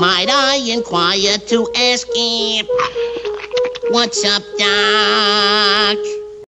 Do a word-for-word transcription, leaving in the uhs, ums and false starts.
might I inquire to ask him, what's up, Doc?